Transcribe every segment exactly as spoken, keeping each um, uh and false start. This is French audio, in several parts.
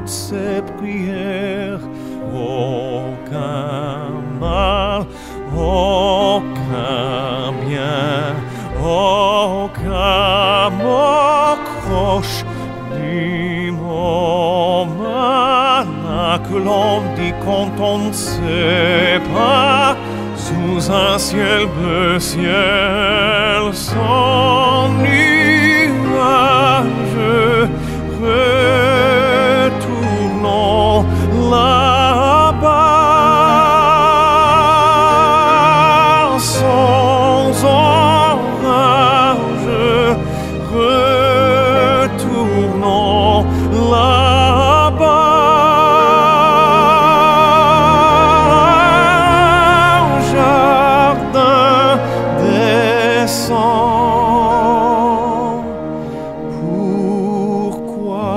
ces prières, aucun mal, aucun bien, aucun mot croche, ni mot malin que l'on dit quand on ne sait pas, sous un ciel bleu, ciel sans nuages, retournons là-bas, sans orage, retournons là-bas. Pourquoi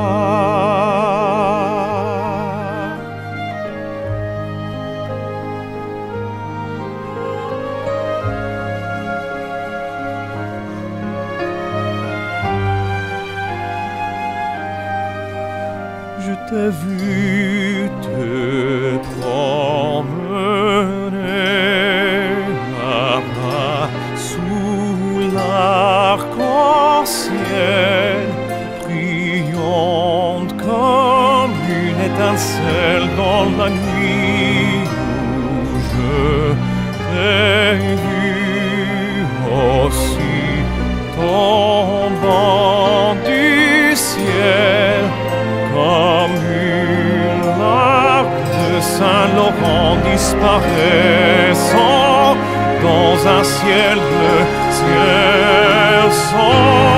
je t'ai vu te promener là-bas sous l'arc-en-ciel, brillante comme une étincelle dans la nuit où je t'ai vu aussi tombant du ciel comme une larme de Saint-Laurent disparaissant dans un ciel bleu, ciel sans